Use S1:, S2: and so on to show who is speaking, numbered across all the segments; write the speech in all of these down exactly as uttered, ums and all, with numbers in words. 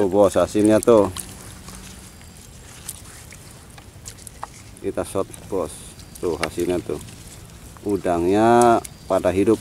S1: Tuh bos, hasilnya tuh. Kita shot bos. Tuh hasilnya tuh. Udangnya pada hidup.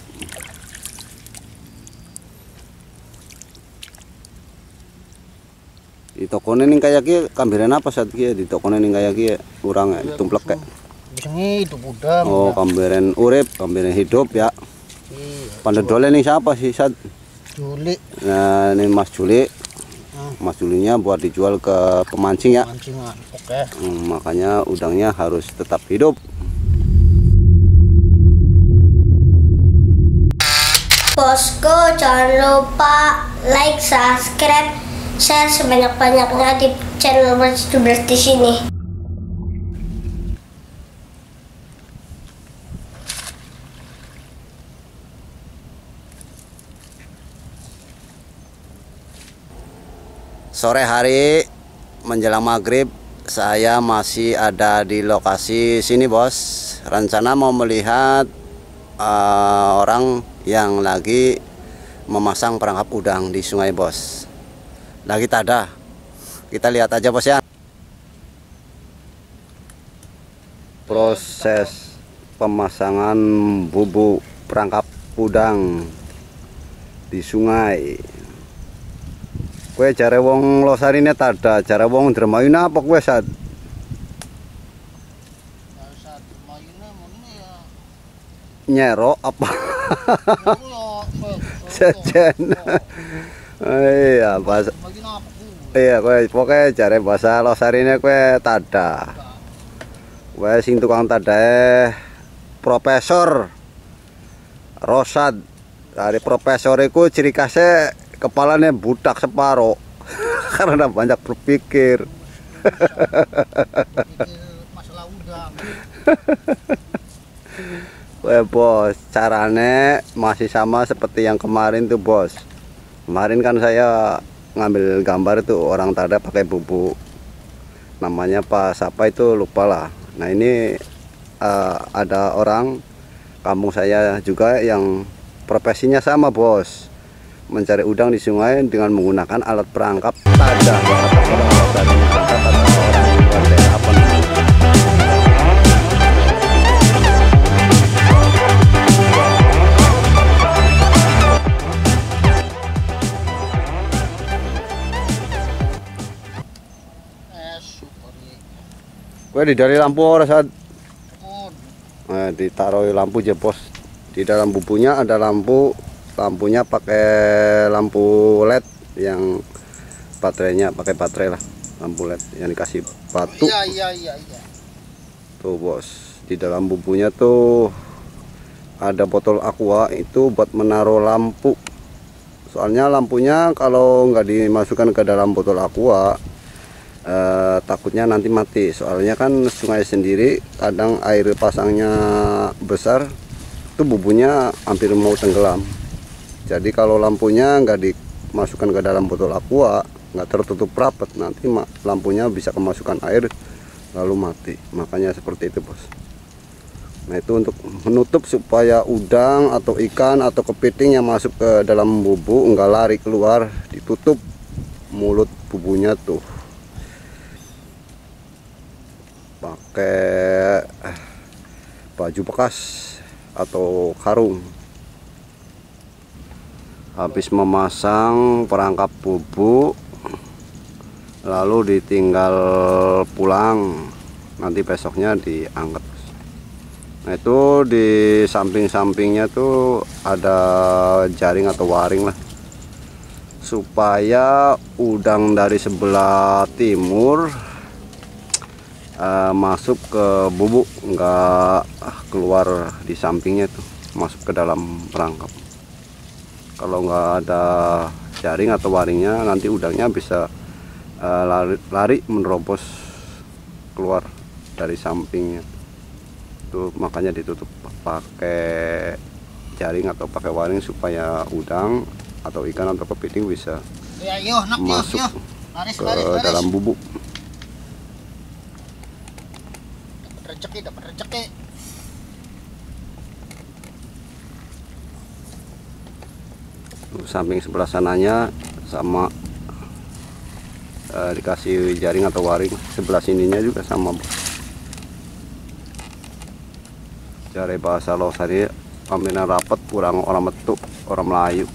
S1: Di toko ini kayak gini kambiran apa saat kia di toko ini kayak gini kurang ya tumplek kayak.
S2: Hidup udang.
S1: Oh, kambiran urip, kambiran hidup ya.
S2: Iya.
S1: Pandedolnya ini siapa sih saat?
S2: Juli.
S1: Nah, ini Mas Juli. Mas Julinya buat dijual ke pemancing ya.
S2: Pemancingan. Oke.
S1: Hmm, makanya udangnya harus tetap hidup.
S3: Bosku, jangan lupa like, subscribe, share sebanyak-banyaknya di channel Bos di sini.
S1: Sore hari menjelang maghrib, saya masih ada di lokasi sini bos. Rencana mau melihat uh, orang yang lagi memasang perangkap udang di sungai bos. Lagi tada. Kita lihat aja bos ya. Proses pemasangan bubuk perangkap udang di sungai. Kue jare wong losarine tada, jare wong dermayuna apa kue saat? Nyero apa? Sejen. Iya, bahasa. Iya, kue pokoknya jare bahasa losarine kue tada. Kue sing tukang tada Profesor Rosad. Dari profesor itu ciri khasnya kepalanya budak separuh karena banyak berpikir.
S2: Masalah udang.
S1: Weh bos, caranya masih sama seperti yang kemarin tuh bos. Kemarin kan saya ngambil gambar tuh orang tada pakai bubuk. Namanya Pak siapa itu lupa lah. Nah ini uh, ada orang kampung saya juga yang profesinya sama bos, mencari udang di sungai dengan menggunakan alat perangkap tada. Gue di dari lampu orang saat nah, ditaruh lampu aja bos. Di dalam bubunya ada lampu. Lampunya pakai lampu L E D yang baterainya pakai baterai lah, lampu L E D yang dikasih batu.
S2: Iya iya iya iya.
S1: Tuh bos, di dalam bubunya tuh ada botol aqua itu buat menaruh lampu. Soalnya lampunya kalau nggak dimasukkan ke dalam botol aqua eh, takutnya nanti mati. Soalnya kan sungai sendiri kadang air pasangnya besar, tuh bubunya hampir mau tenggelam. Jadi kalau lampunya nggak dimasukkan ke dalam botol aqua, nggak tertutup rapat, nanti lampunya bisa kemasukan air lalu mati. Makanya seperti itu bos. Nah itu untuk menutup supaya udang atau ikan atau kepiting yang masuk ke dalam bubu nggak lari keluar, ditutup mulut bubunya tuh. Pakai baju bekas atau karung. Habis memasang perangkap bubuk lalu ditinggal pulang, nanti besoknya diangkat. Nah itu di samping-sampingnya tuh ada jaring atau waring lah, supaya udang dari sebelah timur uh, masuk ke bubuk, nggak keluar di sampingnya tuh, masuk ke dalam perangkap. Kalau nggak ada jaring atau waringnya, nanti udangnya bisa uh, lari, lari menerobos keluar dari sampingnya. Itu makanya ditutup pakai jaring atau pakai waring supaya udang atau ikan atau kepiting bisa
S2: ya, yo, nak,
S1: masuk
S2: yo, yo. Laris,
S1: ke
S2: laris, laris.
S1: dalam bubuk.
S2: Dapat rezeki, dapat rezeki.
S1: Samping sebelah sananya sama uh, dikasih jaring atau waring. Sebelah sininya juga sama, bos. Jare bahasa losari pamina rapat kurang orang metu orang Melayu.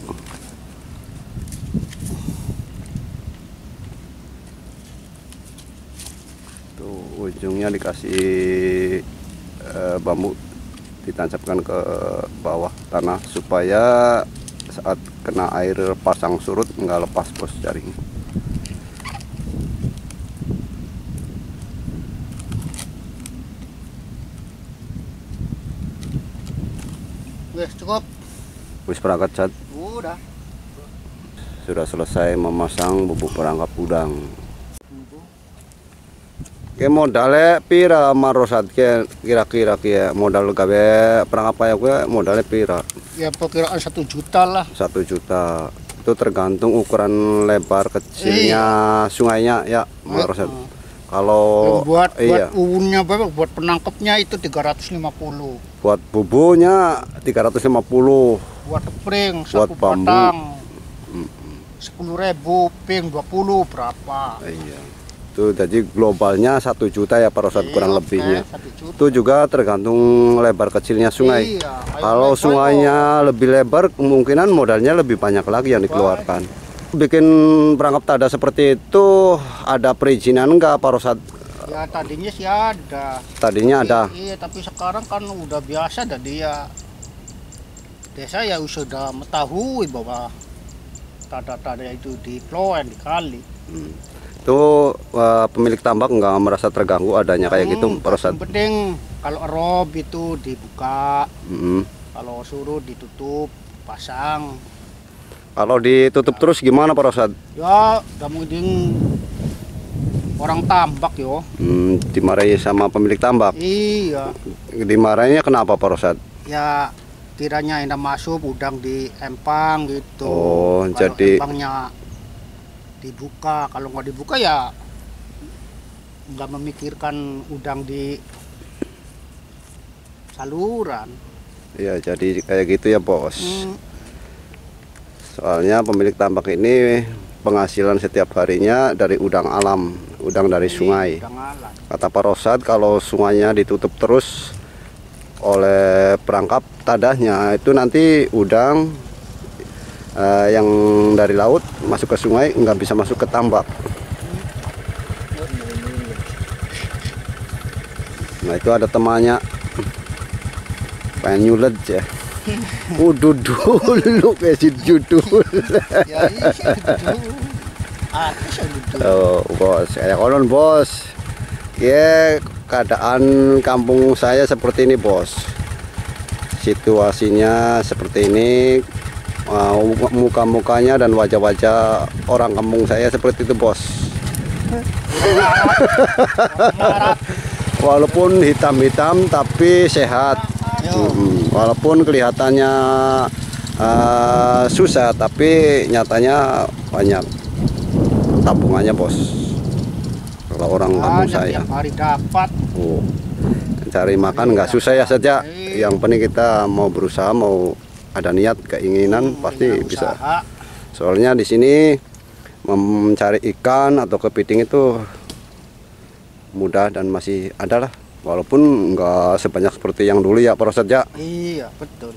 S1: Tuh ujungnya dikasih uh, bambu ditancapkan ke bawah tanah supaya saat kena air pasang surut nggak lepas, bos, jaring.
S2: Wes cukup.
S1: Wis perangkat cat.
S2: Udah.
S1: Sudah selesai memasang bubuk perangkap udang. Ke modalnya pira marosat ke kira-kira ke modal gawe perangkap ya gue modalnya pira?
S2: Ya perkiraan satu juta lah.
S1: Satu juta. Itu tergantung ukuran lebar kecilnya sungainya ya, marosat. Kalau
S2: buat
S1: iya.
S2: buat uunnya buat penangkapnya itu tiga ratus lima puluh.
S1: Buat bubunya tiga ratus lima puluh.
S2: Buat pring
S1: Buat
S2: satu
S1: bambu
S2: batang sepuluh ribu, ping dua puluh berapa?
S1: Iya. Itu jadi globalnya satu juta ya Pak Rosad,
S2: Iya,
S1: kurang
S2: oke,
S1: lebihnya.
S2: satu juta.
S1: Itu juga tergantung lebar kecilnya sungai.
S2: Iya,
S1: Kalau
S2: lebar
S1: sungainya lebih lebar, kemungkinan modalnya lebih banyak lagi yang dikeluarkan. Bikin perangkap tada seperti itu ada perizinan enggak Pak Rosad?
S2: Ya tadinya sih ada.
S1: Tadinya
S2: Tapi-
S1: ada.
S2: Iya, tapi sekarang kan udah biasa dan dia desa ya sudah mengetahui bahwa tada-tada itu dikeluarkan dikali.
S1: Hmm. Itu uh, pemilik tambak nggak merasa terganggu adanya kayak gitu
S2: Hmm,
S1: Pak Rosad?
S2: yang penting kalau rob itu dibuka,
S1: Hmm.
S2: kalau suruh ditutup, pasang.
S1: Kalau ditutup terus gimana Pak Rosad?
S2: Ya, gak mungkin orang tambak yo.
S1: Hmm, dimarahi sama pemilik tambak.
S2: Iya,
S1: Dimarahinya kenapa Pak Rosad?
S2: ya kiranya yang masuk udang di empang gitu.
S1: Oh,
S2: Kalau
S1: jadi-
S2: empangnya dibuka, kalau nggak dibuka ya nggak memikirkan udang di saluran.
S1: Ya jadi kayak gitu ya bos.
S2: Hmm,
S1: Soalnya pemilik tambak ini penghasilan setiap harinya dari udang alam, udang dari sungai.
S2: udang alam.
S1: Kata Pak Rosad kalau sungainya ditutup terus oleh perangkap tadahnya itu nanti udang eh, yang dari laut masuk ke sungai nggak bisa masuk ke tambak. Nah itu ada temannya pengen nyulet ya. Udah dulu kasih judul.
S2: Ya iya, dulu. Aku saya dulu.
S1: Oh, bos, kayak konon bos. Ya, keadaan kampung saya seperti ini, bos. Situasinya seperti ini. Uh, muka-mukanya dan wajah-wajah orang kampung saya seperti itu, bos. Walaupun hitam-hitam tapi sehat. Mm, walaupun kelihatannya uh, susah tapi nyatanya banyak tabungannya, bos. Kalau orang kampung
S2: Ada
S1: saya
S2: tiap hari dapat.
S1: oh, cari makan nggak susah ya saja. Yang penting kita mau berusaha, mau ada niat keinginan pasti
S2: Dengan
S1: bisa.
S2: usaha.
S1: Soalnya di sini mencari ikan atau kepiting itu mudah dan masih ada lah. Walaupun nggak sebanyak seperti yang dulu ya Pak Rosad ya.
S2: Iya, betul.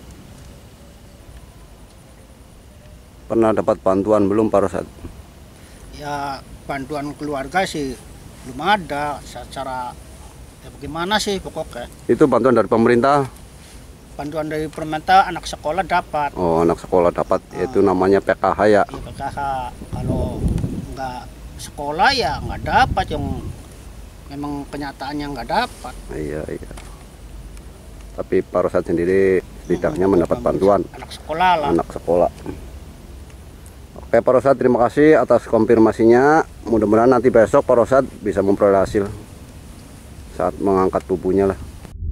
S1: Pernah dapat bantuan belum Pak Rosad?
S2: Ya bantuan keluarga sih belum ada secara ya bagaimana sih pokoknya.
S1: Itu bantuan dari pemerintah.
S2: Bantuan dari pemerintah anak sekolah dapat.
S1: Oh, anak sekolah dapat, yaitu namanya P K H ya.
S2: Iya, P K H. Kalau nggak sekolah ya nggak dapat, yang memang kenyataannya nggak dapat.
S1: Iya, iya. Tapi Pak Rosad sendiri setidaknya mendapat bantuan
S2: Anak sekolah lah.
S1: anak sekolah. Oke Pak Rosad, terima kasih atas konfirmasinya. Mudah-mudahan nanti besok Pak Rosad bisa memperoleh hasil saat mengangkat bubunya lah.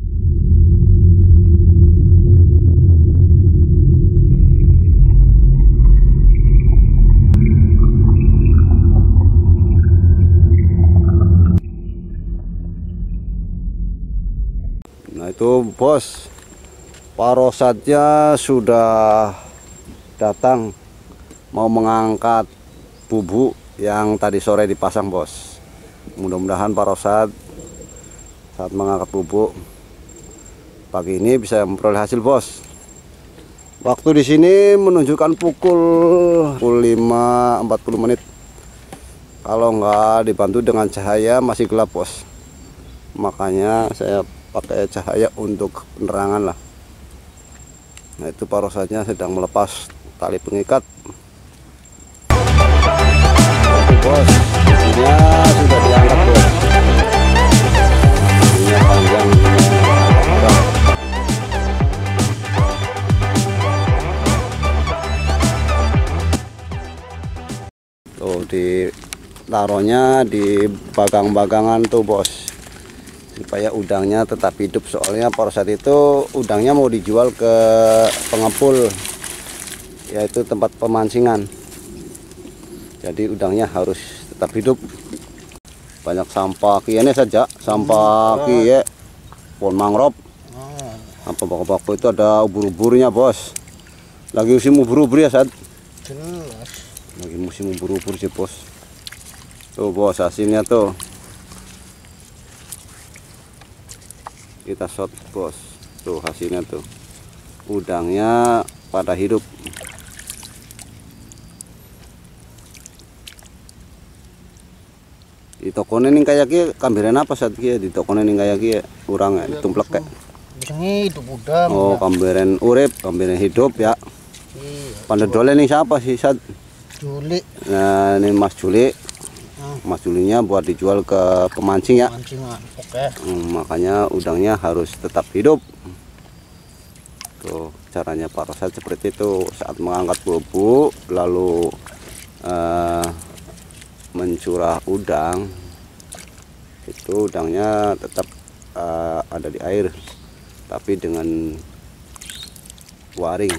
S1: Nah itu bos, Pak Rosadnya sudah datang mau mengangkat bubu yang tadi sore dipasang, bos. Mudah-mudahan Parosat saat mengangkat bubuk pagi ini bisa memperoleh hasil, bos. Waktu di sini menunjukkan pukul lima empat puluh menit. Kalau nggak dibantu dengan cahaya masih gelap, bos. Makanya saya pakai cahaya untuk penerangan lah. Nah, itu Parosatnya sedang melepas tali pengikat. Oke, bos, ini sudah diangkat, bos. Ini panjang. Tuh, ditaruhnya di bagang-bagangan tuh, bos, supaya udangnya tetap hidup. Soalnya Parosat itu udangnya mau dijual ke pengepul, yaitu tempat pemancingan. Jadi udangnya harus tetap hidup. Banyak sampah kiene saja, sampah kie, pohon mangrove. Apa bak-bak itu ada ubur-uburnya, bos. Lagi musim ubur-ubur ya, Sad?
S2: Jelas.
S1: Lagi musim ubur-ubur sih, bos. Tuh, bos, hasilnya tuh. Kita shot, bos. Tuh hasilnya tuh. Udangnya pada hidup. Di toko ini kayak gini kambiran apa saat kia di toko ini kayak gini kurang ya, ditumplek kayak.
S2: Ini hidup udang.
S1: Oh,
S2: ya.
S1: kambiran urip, kambiran hidup ya.
S2: Iya.
S1: Pandedole ini siapa sih, Sad?
S2: Juli.
S1: Nah, ini Mas Juli. Mas Julinya buat dijual ke pemancing ya.
S2: Pemancingan. Oke.
S1: Hmm, makanya udangnya harus tetap hidup. Tuh caranya Parosat seperti itu. Saat mengangkat bubuk lalu uh, mencurah udang, itu udangnya tetap uh, ada di air, tapi dengan waring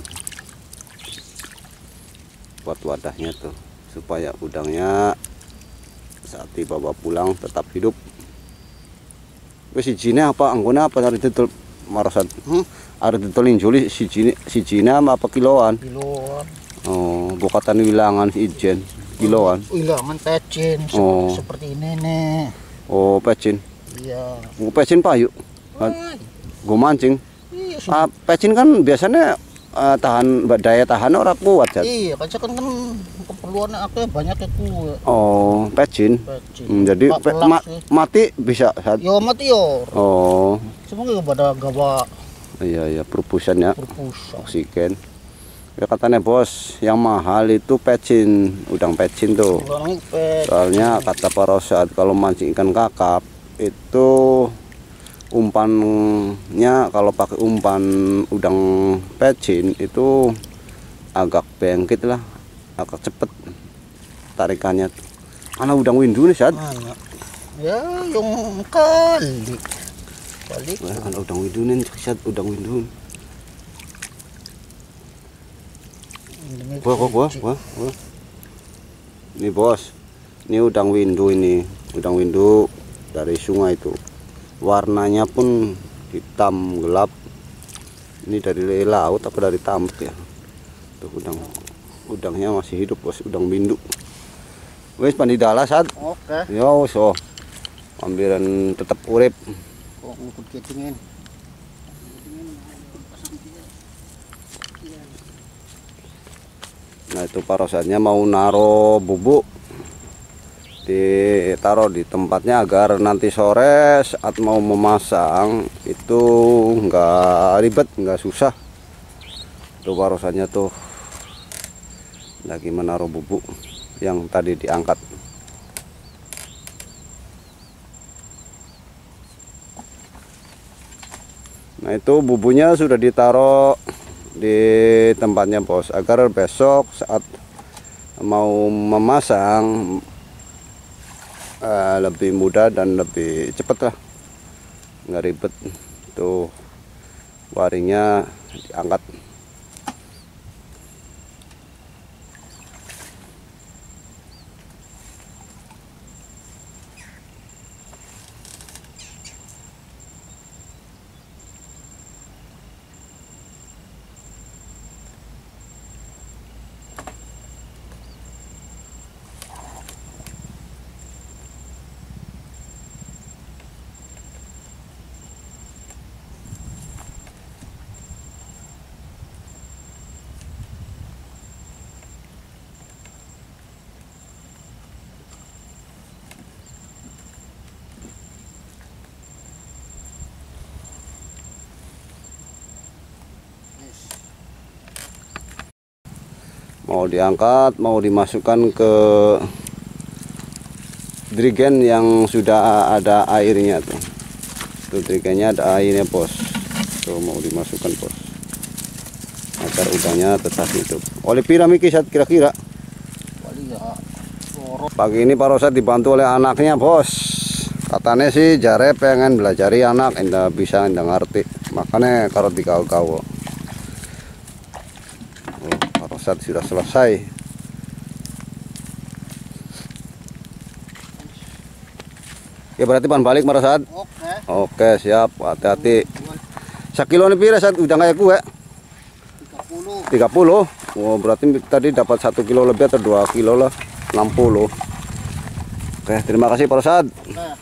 S1: buat wadahnya tuh, supaya udangnya saat dibawa pulang tetap hidup. Wes si jine apa anggone apa dari tutul Parosat? Hmm? Ada tutulin Juli si jine si jine apa kiloan?
S2: Kiloan.
S1: Oh, bukatan wilangan ijen kiloan.
S2: Wilangan pecin seperti,
S1: Oh.
S2: seperti ini nih.
S1: Oh, pecin.
S2: Iya.
S1: Oh, pecin payu.
S2: Wah,
S1: Gue mancing.
S2: iya, sih.
S1: Ah, pecin kan biasanya uh, tahan daya tahan orang kuat ya.
S2: Iya, kan kan kan keperluannya aku banyak ya ku.
S1: Oh, pecin.
S2: Pecin.
S1: Hmm, jadi
S2: Pak
S1: pe-
S2: pelak
S1: ma-
S2: sih.
S1: mati bisa saat.
S2: Yo mati yo.
S1: Oh,
S2: Semoga pada gawa
S1: iya iya perpusan ya,
S2: perpusa.
S1: oksigen. Ya katanya, bos, yang mahal itu pecin, udang pecin tuh.
S2: Udang pecin.
S1: Soalnya kata Parosat kalau mancing ikan kakap itu umpannya kalau pakai umpan udang pecin itu agak bengkit lah, agak cepet tarikannya. Karena udang windu nih, Sad.
S2: Mana? Ya, yung kali. Kali.
S1: Wah, ada udang windu nih, Sad, udang windu. Wah, wah, wah, wah, wah. Ini, bos, ini udang windu ini, udang windu dari sungai itu. Warnanya pun hitam gelap. Ini dari laut apa dari tambak ya? Tuh udang, udangnya masih hidup, bos, udang windu. Wes pandidala, Sad.
S2: Oke.
S1: Yo, so, ambilan tetap urip.
S2: Kok ngikut kecingin.
S1: Nah, itu Parosatnya mau naro bubuk, ditaruh di tempatnya agar nanti sore saat mau memasang itu nggak ribet, nggak susah. Tuh Parosatnya tuh lagi menaruh bubuk yang tadi diangkat. Nah, itu bubunya sudah ditaruh di tempatnya, bos, agar besok saat mau memasang uh, lebih mudah dan lebih cepat lah, nggak ribet. Tuh waringnya diangkat. mau diangkat, mau dimasukkan ke drigen yang sudah ada airnya tuh. Tuh drigennya ada airnya bos. Tuh mau dimasukkan bos, agar udangnya tetap hidup. Oleh piramiki saat kira-kira
S2: Wali ya loro.
S1: pagi ini Pak Rosad dibantu oleh anaknya bos. Katanya sih jare pengen belajari anak, indah bisa indah ngerti, makanya karot dikau-kau. Oh, Pak Rosad sudah selesai. Ya berarti pan balik Pak Rosad.
S2: Oke.
S1: Oke siap, hati-hati. Sakilo nih pira saat udah kayak gue
S2: tiga puluh.
S1: tiga puluh. Oh berarti tadi dapat satu kilo lebih atau dua kilo lah, enam puluh. Oke terima kasih Pak Rosad.
S2: Nah.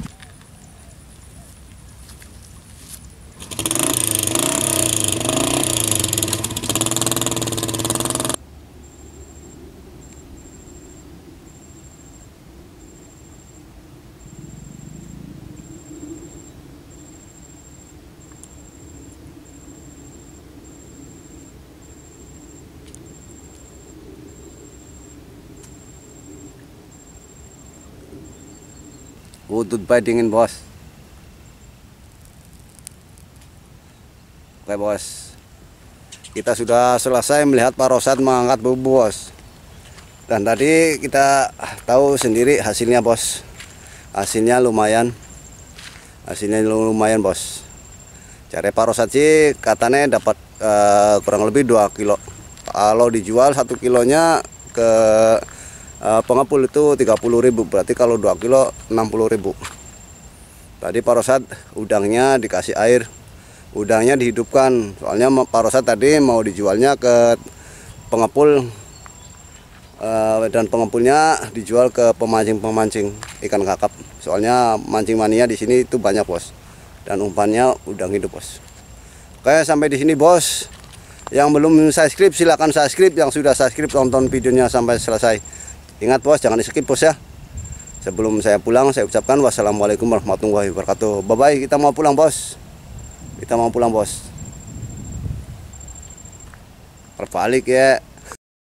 S1: Udut bay dingin bos. Oke bos, kita sudah selesai melihat Pak Rosad mengangkat bubu bos. Dan tadi kita tahu sendiri hasilnya bos. Hasilnya lumayan. Hasilnya lumayan bos. Cari Pak Rosad sih katanya dapat uh, kurang lebih dua kilo. Kalau dijual satu kilonya ke Uh, pengepul itu tiga puluh ribu, berarti kalau dua kilo enam puluh ribu. Tadi Pak Rosad udangnya dikasih air, udangnya dihidupkan. Soalnya Pak Rosad tadi mau dijualnya ke pengepul uh, dan pengepulnya dijual ke pemancing-pemancing ikan kakap. Soalnya mancing mania di sini itu banyak bos, dan umpannya udang hidup bos. Oke sampai di sini bos. Yang belum subscribe silahkan subscribe, yang sudah subscribe tonton videonya sampai selesai. Ingat bos, jangan di skip bos ya. Sebelum saya pulang, saya ucapkan wassalamualaikum warahmatullahi wabarakatuh. Bye bye, kita mau pulang bos. Kita mau pulang bos. Terbalik ya.